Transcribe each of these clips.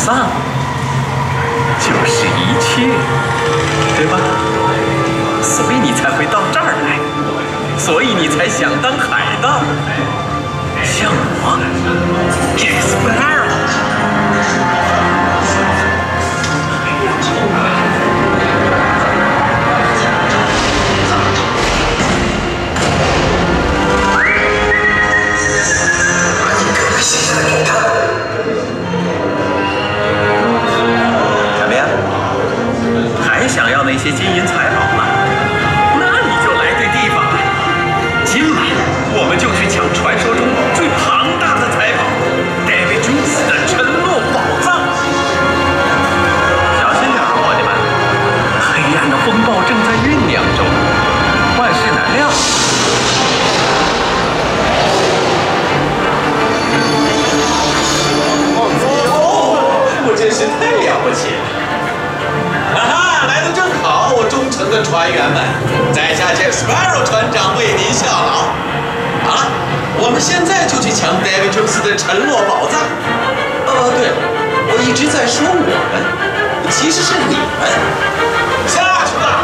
藏就是一切，对吧？所以你才会到这儿来，所以你才想当海盗，像我，Jack Sparrow。怎么样？还想要那些金银财宝吗？那你就来对地方了。今晚我们就去抢传说中最庞大的财宝 ——Davy Jones 的沉落宝藏。小心点，伙计们！黑暗的风暴正在酝酿中，万事难料。我真是太了不起了！哈哈，来得正好，我忠诚的船员们，在下Jack Sparrow船长为您效劳。好了，我们现在就去抢 Davy Jones 的沉落宝藏。对了，我一直在说我们，其实是你们。下去吧。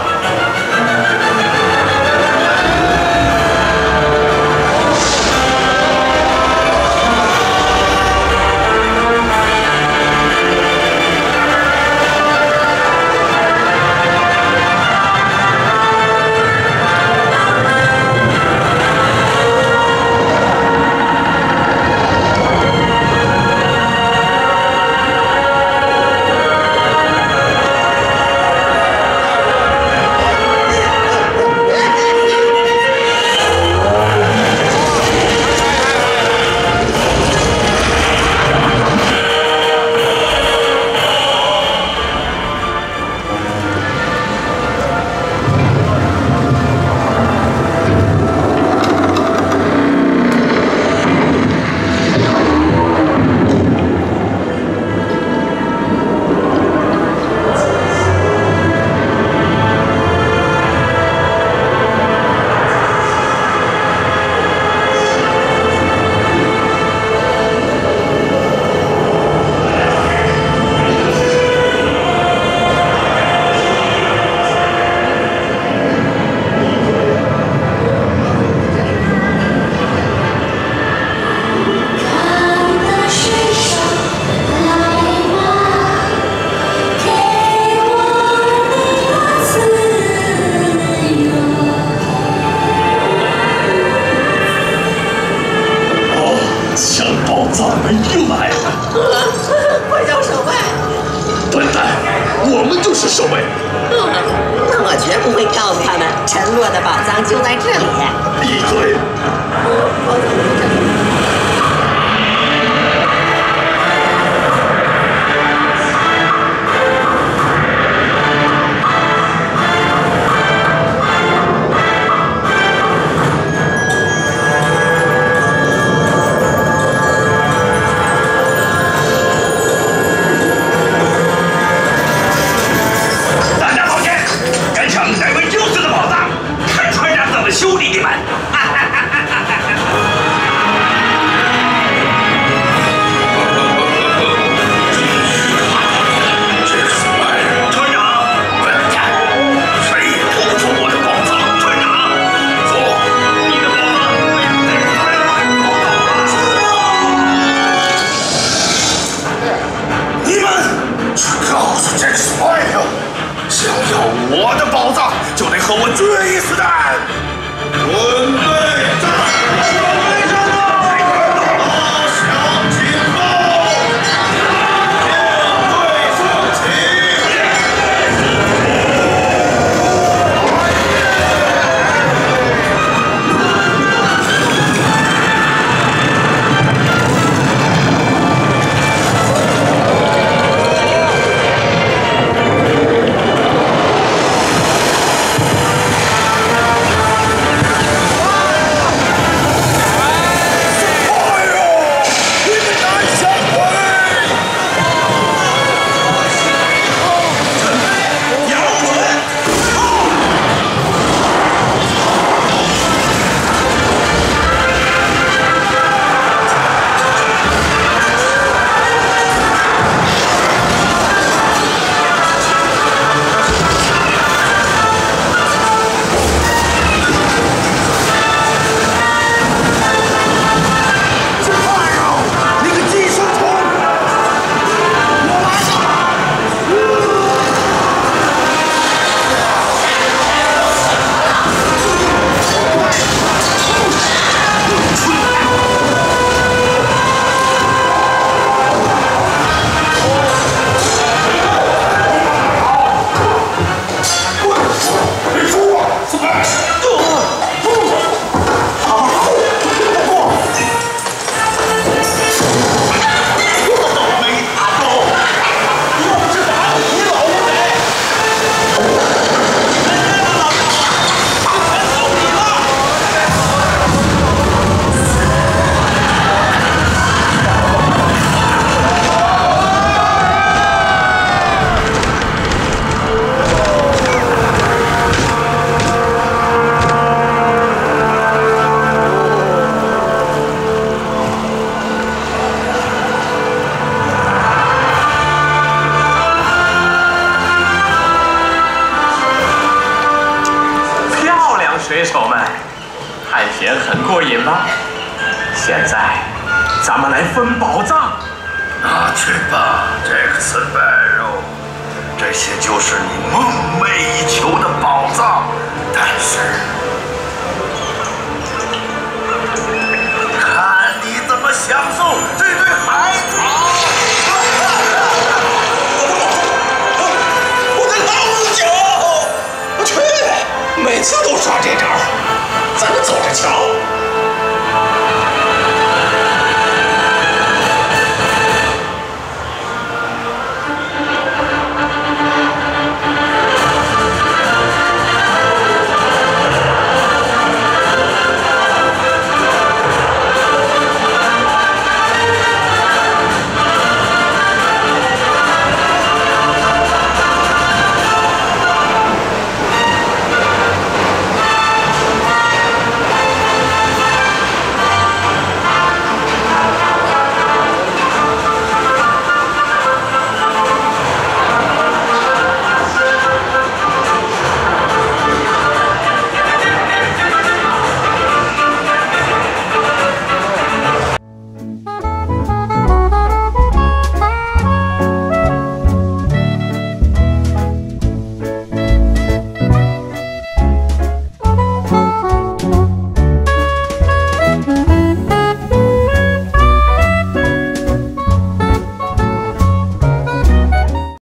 现在，咱们来分宝藏。 拿去吧，杰克斯白肉，这些就是你梦寐以求的宝藏。但是。